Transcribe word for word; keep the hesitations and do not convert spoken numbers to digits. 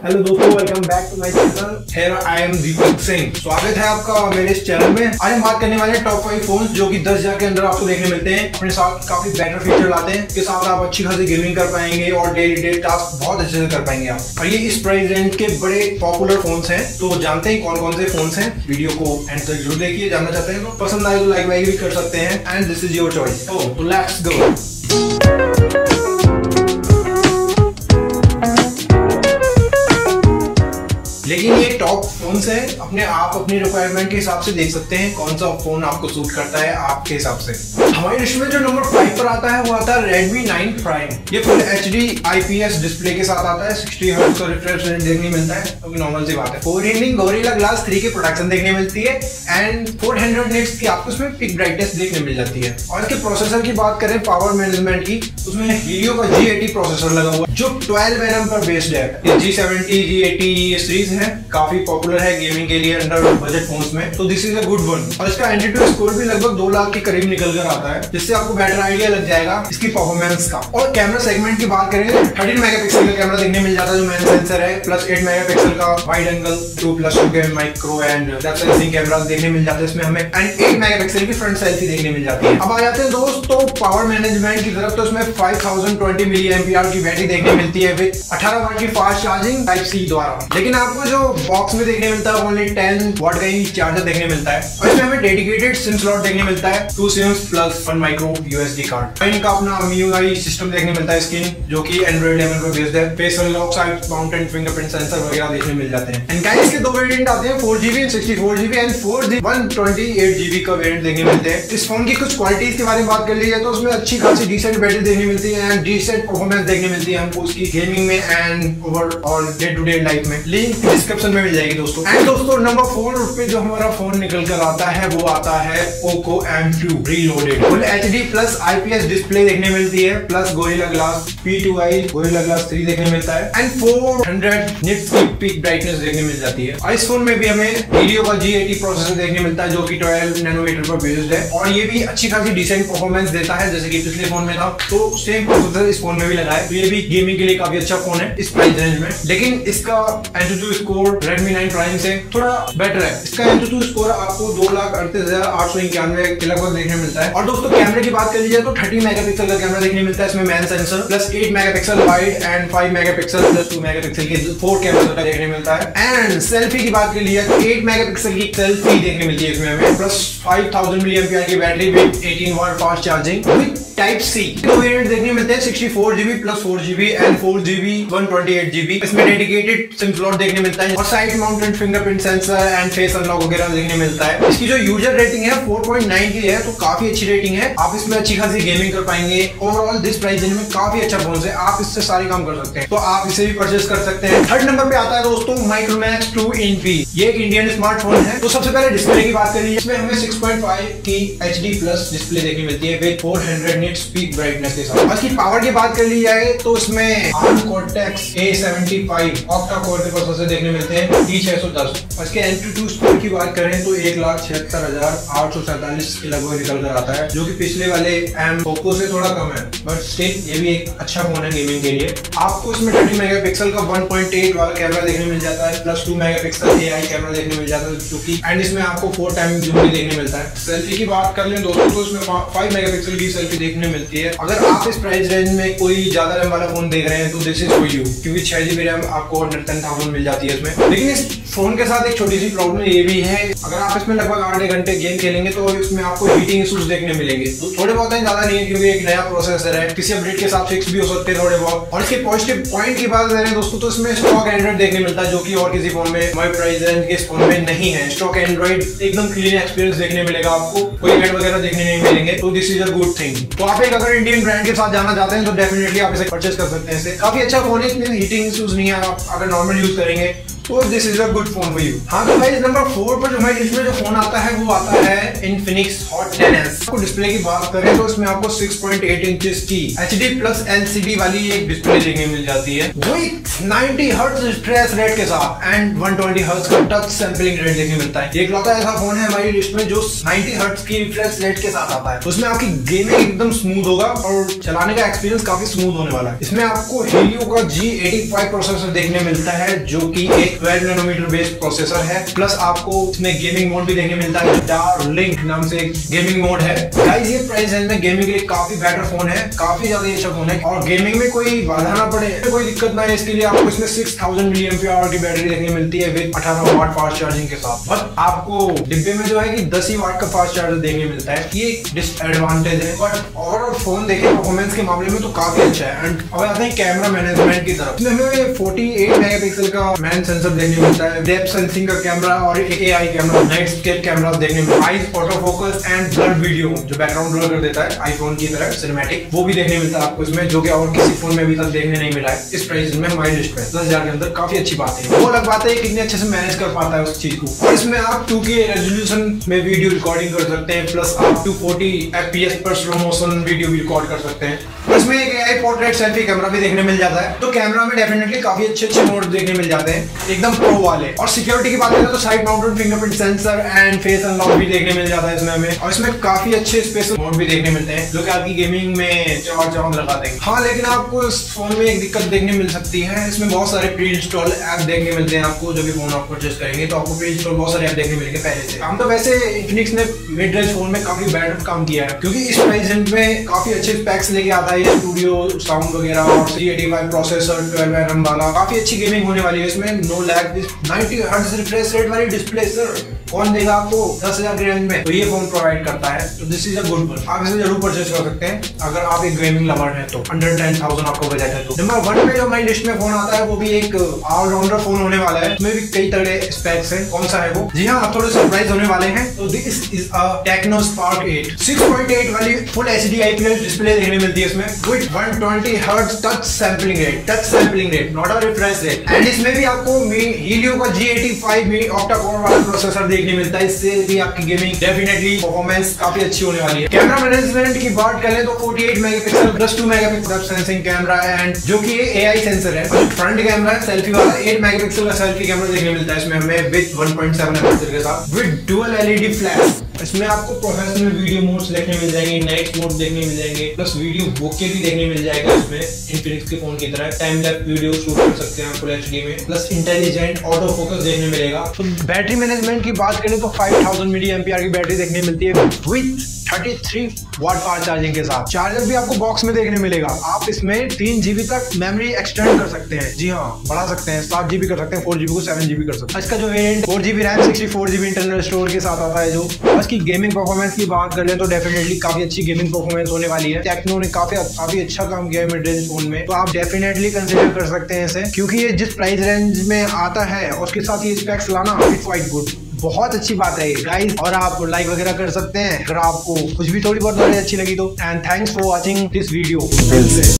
Hello दोस्तों, welcome back to my channel. Here I am Deepak Singh. स्वागत है आपका मेरे इस चैनल में। आज हम बात करने वाले हैं टॉप फाइव फोन्स जो कि दस हजार के अंदर आपको देखने मिलते हैं। अपने साथ काफी बेटर फीचर लाते हैं, इसके साथ आप अच्छी खासी गेमिंग कर पाएंगे और डेली डे टास्क बहुत अच्छे से कर पाएंगे आप। और ये इस प्राइस रेंज के बड़े पॉपुलर फोन्स हैं। तो जानते हैं कौन कौन से फोन्स हैं। वीडियो को एंड तक जरूर देखिए। जानना चाहते हैं तो पसंद आए तो लाइक वाइक भी कर सकते हैं and this is your choice. तो लेट्स गो। लेकिन ये टॉप फोन्स है, अपने आप अपनी रिक्वायरमेंट के हिसाब से देख सकते हैं कौन सा फोन आपको सूट करता है आपके हिसाब से। हमारी लिस्ट में जो नंबर फाइव पर आता है वो आता है Redmi नाइन Prime। ये full H D I P S display के साथ आता है। सिक्सटी हर्ट्ज का रिफ्रेश रेट देखने मिलता है, तो नॉर्मल सी बात है। फोर हिलिंग गोरिल्ला ग्लास थ्री की प्रोडक्शन देखने मिलती है एंड फोर हंड्रेड निट्स की आपको इसमें पिक ब्राइटनेस देखने मिल जाती है। और इसके प्रोसेसर की बात करें, पावर मैनेजमेंट की, उसमें हीलियो का जी एटी प्रोसेसर लगा हुआ है जो ट्वेल्व एन एम पर बेस्ड है। ये जी सेवेंटी जी एटी ये सीरीज है, काफी पॉपुलर है गेमिंग के लिए अंडर बजट फोन्स में, तो this is a good one. और इसका एंट्री स्कोर भी लगभग दो लाख के करीब निकल कर आता है, जिससे आपको बेटर आइडिया लग जाएगा इसकी परफॉर्मेंस का। और कैमरा सेगमेंट की बात करें, थर्टीन मेगापिक्सल का कैमरा देखने मिल जाता है जो मेन सेंसर है, प्लस एट मेगापिक्सल का wide angle two plus two के micro and depth sensing camera देखने मिल जाते हैं इसमें हमें, एंड एट मेगापिक्सल की फ्रंट सेल्फी देखने मिल जाती है। अब आ जाते हैं दोस्त तो पावर मैनेजमेंट की तरफ, तो इसमें five thousand twenty milli ampere की बैटरी देखने मिलती है विद अठारह वाट की फास्ट चार्जिंग टाइप सी द्वारा। लेकिन आपको जो बॉक्स में देखने मिलता है ओनली टेन वाट का ही चार्जर देखने मिलता है। और इसमें हमें डेडिकेटेड सिम स्लॉट देखने मिलता है, two SIMs plus one micro USD card. इनका अपना एम यू आई सिस्टम देखने मिलता है स्क्रीन, जो कि एंड्रॉइड लेवल पर बेस्ड है। Face unlock, side mounted fingerprint sensor वगैरह देखने मिल जाते हैं। एंड गाइस, इसके दो वेरिएंट आते हैं, four GB sixty four GB and four G one twenty eight GB का वेरिएंट देखने मिलते हैं। इस फोन की कुछ क्वालिटीज के बारे में बात कर ली है तो उसमें अच्छी खासी डिसेंट बैटरी देखने मिलती है एंड डिसेंट परफॉर्मेंस देखने मिलती है हमको उसकी गेमिंग में and overall day to day life में। लिंक डिस्क्रिप्शन में मिल जाएगी दोस्तों। एंड दोस्तों नंबर फोर पे जो हमारा फोन निकल कर आता है वो आता है Poco M two Reloaded। Full H D plus I P S display देखने मिलती है, plus gorilla glass P two I gorilla glass three देखने मिलता है एंड फोर हंड्रेड निट्स की पीक ब्राइटनेस देखने मिल जाती है। और इस फोन में भी हमें हीलियो का जी एटी प्रोसेसर देखने मिलता है जो कि ट्वेल्व नैनोमीटर पर बेस्ड है और ये भी अच्छी खासी डिसेंट परफॉर्मेंस देता है जैसे कि पिछले फोन में था, तो सेम प्रोसेसर इस फोन में भी लगा है। तो ये भी गेमिंग के लिए काफी अच्छा फोन है इस प्राइस रेंज में। लेकिन इसका AnTuTu score Redmi nine Prime से थोड़ा बेटर है। इसका एंटूटू स्कोर आपको दो लाख अड़तीस हजार आठ सौ इक्यानवे के लगभग देखने मिलता है। और दोस्तों कैमरे की बात कर लीजिए तो थर्टी मेगापिक्सल का कैमरा देखने मिलता है इसमें, main sensor plus eight megapixel wide and five megapixel plus two megapixel के फोर कैमरा का देखने मिलता है। एंड सेल्फी की बात कर लीजिए तो एट मेगापिक्सल की सेल्फी देखने मिलती है इसमें हमें, plus five thousand milli ampere की battery with eighteen watt fast charging with type C. दो वेरिएंट देखने मिलते हैं, sixty four GB plus four GB and four GB one twenty eight GB. इसमें डेडिकेटेड सिम स्लॉट देखने मिलता है और side mounted fingerprint sensor and face unlock वगैरह देखने मिलता है। इसकी जो यूजर रेटिंग है फोर पॉइंट नाइन की है, तो काफी अच्छी रेटिंग है। आप इसमें अच्छी खासी गेमिंग कर पाएंगे। ओवरऑल दिस प्राइस रेंज में काफी अच्छा फोन है, आप इससे सारे काम कर सकते हैं, तो आप इसे भी परचेज कर सकते हैं। थर्ड नंबर पे आता है दोस्तों माइक्रोमैक्स टू इन पी। ये एक इंडियन स्मार्टफोन है। तो सबसे पहले डिस्प्ले की बात करिए, इसमें हमें सिक्स पॉइंट फाइव की एच डी प्लस डिस्प्ले देखने मिलती है with four hundred nits peak brightness के साथ। इसकी पावर की बात कर ली जाए तो इसमें ARM cortex A seventy five octa core के प्रोसेसर देखने मिलते हैं डी सिक्स टेन। और इसके एंट्री स्कोर की बात करें तो एक लाख छिहत्तर हजार आठ सौ सैंतालीस के लगभग निकल कर आता है, जो कि पिछले वाले एम पोको से थोड़ा कम है, बट स्टिल ये भी एक अच्छा फोन है गेमिंग के लिए। आपको इसमें थर्टी मेगापिक्सल का वन पॉइंट एट वाला कैमरा देखने मिल जाता है, plus two megapixel AI camera देखने मिल जाता है जो कि एंड इसमें आपको फोर टाइम जूम भी देखने मिलता है। सेल्फी की बात कर लें दोस्तों तो इसमें फाइव मेगापिक्सल की सेल्फी देखने मिलती है। अगर आप इस प्राइस रेंज में कोई ज्यादा रैम वाला फोन देख रहे हैं तो दिस इज फॉर यू, क्योंकि छह जीबी रैम आपको अंडर टेन थाउजेंड मिल जाती है इसमें। लेकिन इस फोन के साथ एक छोटी सी प्रॉब्लम ये भी है, अगर आप इसमें लगभग आठ घंटे गेम खेलेंगे तो इसमें आपको हीटिंग इश्यूज देखने मिलेंगे, तो थोड़े बहुत ज्यादा नहीं है क्योंकि एक नया प्रोसेसर है, किसी अपडेट के साथ फिक्स भी हो सकते हैं थोड़े बहुत। और इसके पॉजिटिव पॉइंट की बात करें दोस्तों तो इसमें स्टॉक एंड्रॉइड देखने मिलता है जो कि और किसी फोन में हमारे प्राइस रेंज के फोन में नहीं है। स्टॉक एंड्रॉइड एकदम क्लीन एक्सपीरियंस देखने मिलेगा आपको, कोई एड वगैरह देखने नहीं मिलेंगे, तो this is a good thing. तो आप एक अगर इंडियन ब्रांड के साथ जाना चाहते हैं तो डेफिनेटली आप इसे परचेज कर सकते हैं। इसे काफी अच्छा फोन है, इसमें हीटिंग इश्यूज नहीं है, आप अगर नॉर्मल यूज करेंगे तो this is a good phone for you. हाँ तो भाई नंबर फोर पर जो हमारी लिस्ट में जो फोन आता है वो आता है Infinix Hot टेन एस। आपको डिस्प्ले की बात करें तो इसमें आपको सिक्स पॉइंट एट इंचेस की H D plus L C D वाली एक डिस्प्ले देखने मिल जाती है, जो एक नाइंटी हर्ट्ज रिफ्रेश रेट के साथ एंड वन ट्वेंटी हर्ट्ज का टच सैंपलिंग रेट देखने मिलता है। ये इकलौता ऐसा फोन है हमारी लिस्ट में जो नाइंटी हर्ट्ज की रिफ्रेश रेट के साथ आता है। उसमें आपकी गेमिंग एकदम स्मूथ होगा और चलाने का एक्सपीरियंस काफी स्मूथ होने वाला है। इसमें आपको हीलियो का जी एटी फाइव प्रोसेसर देखने मिलता है जो कि एक ट्वेल्व नैनोमीटर बेस्ड प्रोसेसर है। प्लस आपको इसमें गेमिंग मोड भी देखने मिलता है, डार्लिंक नाम से एक गेमिंग मोड है। गाइस ये प्राइस रेंज में गेमिंग के लिए काफी बेटर फोन है, काफी ज्यादा अच्छा फोन है और गेमिंग में कोई बाधा ना पड़े, कोई दिक्कत ना है। इसके लिए आपको इसमें six thousand milli ampere hour की बैटरी देखने मिलती है विद अठारह वाट फास्ट चार्जिंग के साथ। बट आपको डिब्बे में जो है कि दस ही वाट का फास्ट चार्जर देखने मिलता है, ये डिसएडवांटेज है। बट ओवरऑल फोन देखें परफॉर्मेंस के मामले में तो काफी अच्छा है। एंड अब आते हैं कैमरा मैनेजमेंट की तरफ। इसमें हमें अड़तालीस मेगापिक्सल का मैन सेंसर देखने मिलता है, डेप्थ सेंसिंग का कैमरा और एक AI camera, night scape camera देखने मिलता है, eyes auto focus and blur video जो बैकग्राउंड ब्लर कर देता है आईफोन की तरह सिनेमैटिक, वो भी देखने मिलता है आपको इसमें, जो कि और किसी फोन में अभी तक देखने नहीं मिला है इस प्राइस में हमारी लिस्ट में। दस हजार के अंदर काफी अच्छी बात है। वो अलग बात है कितने अच्छे से मैनेज कर पाता है उस चीज को। और इसमें आप टू के रेजोल्यूशन में वीडियो रिकॉर्डिंग कर सकते हैं, प्लस आप टू फोर्टी एफपीएस पर स्लो मोशन वीडियो भी रिकॉर्ड कर सकते हैं। इसमें एक एआई पोर्ट्रेट सेल्फी कैमरा भी देखने मिल जाता है। तो कैमरा में डेफिनेटली काफी अच्छे अच्छे मोड देखने मिल जाते हैं एकदम प्रो वाले। और सिक्योरिटी की बात करें तो side mounted fingerprint sensor and face unlock भी देखने मिल जाता है इसमें हमें। और इसमें काफी अच्छे स्पेशल मोड भी देखने मिलते हैं जो कि आपकी गेमिंग में चार चांद लगा देंगे। हाँ, लेकिन आपको इस फोन में एक दिक्कत देखने मिल सकती है, इसमें बहुत सारे प्री इंस्टॉल ऐप देखने मिलते हैं आपको। जब भी फोन आप परचेज करेंगे तो आपको प्री इंस्टॉल बहुत सारे ऐप देखने मिलेंगे पहले से। हम तो वैसे इन्फिनिक्स ने मिड रेंज फोन में काफी बेटर काम किया है क्योंकि इस प्राइस रेंज में काफी अच्छे स्पेक्स लेके आता है ये स्टूडियो साउंड वगैरह और three eighty five processor twelve N M वाला, काफी अच्छी गेमिंग होने वाली है इसमें। No lag, ninety hertz refresh rate वाली डिस्प्ले सर कौन देगा आपको दस हजार की रेंज में, तो ये फोन प्रोवाइड करता है। तो this is a good one, आप इसे जरूर परचेज कर सकते हैं अगर आप एक गेमिंग लवर हैं तो। अंडर टेन थाउजेंड आपको बजट है तो। नंबर वन में जो हमारी लिस्ट में फोन आता है वो भी एक ऑलराउंडर फोन होने वाला है, इसमें भी कई तगड़े स्पेक्स हैं। कौन सा है वो? जी हाँ, आप थोड़े सरप्राइज होने वाले हैं। तो this is a Tecno spark eight, six point eight वाली फुल एचडी आईपीएस डिस्प्ले देखने मिलती है इसमें with one twenty hertz touch sampling rate, touch sampling rate not a refresh rate. And इसमें भी आपको हीलियो का G eighty five octa core वाला प्रोसेसर देखने मिलता है, इससे भी आपकी गेमिंग डेफिनेटली परफॉर्मेंस काफी अच्छी होने वाली है। कैमरा मैनेजमेंट की बात करें तो अड़तालीस megapixel plus two megapixel sensing camera and जो कि एआई सेंसर है। और फ्रंट कैमरा है सेल्फी वाला, एट मेगापिक्सल का सेल्फी कैमरा देखने मिलता है इसमें हमें with one point seven FPS के साथ विद डुअल एलईडी फ्लैश। इसमें आपको प्रोफेशनल वीडियो मोड्स देखने मिल जाएंगे, नाइट मोड देखने मिल जाएंगे, प्लस वीडियो बोके भी देखने मिल जाएगा इसमें इन्फिनिक्स के फोन की तरह। टाइम लैप्स वीडियो शूट कर सकते हैं फुल एचडी में, प्लस इंटेलिजेंट ऑटो फोकस देखने मिलेगा। तो बैटरी मैनेजमेंट की बात करें तो फाइव थाउजेंड मिली एम्पियर की बैटरी देखने मिलती है with thirty three watt fast charging के साथ। चार्जर भी आपको बॉक्स में देखने मिलेगा। आप इसमें तीन जीबी तक मेमोरी एक्सटेंड कर सकते हैं, जी हाँ बढ़ा सकते हैं, सात जीबी कर सकते हैं, फोर जीबी को सेवन जीबी कर सकते हैं। इसका जो variant four GB RAM sixty four GB internal store के साथ आता है। जो इसकी गेमिंग परफॉर्मेंस की बात करें तो डेफिनेटली काफी अच्छी गेमिंग परफॉर्मेंस होने वाली है। टेक्नो ने काफी काफी अच्छा काम किया है मिड रेंज फोन में, तो आप डेफिनेटली कंसिडर कर सकते हैं इसे क्योंकि ये जिस प्राइस रेंज में आता है उसके साथ ये स्पेक्स लाना इट्स क्वाइट गुड, बहुत अच्छी बात है गाइस। और आप लाइक वगैरह कर सकते हैं अगर आपको कुछ भी थोड़ी बहुत नॉलेज अच्छी लगी तो। And thanks for watching this video.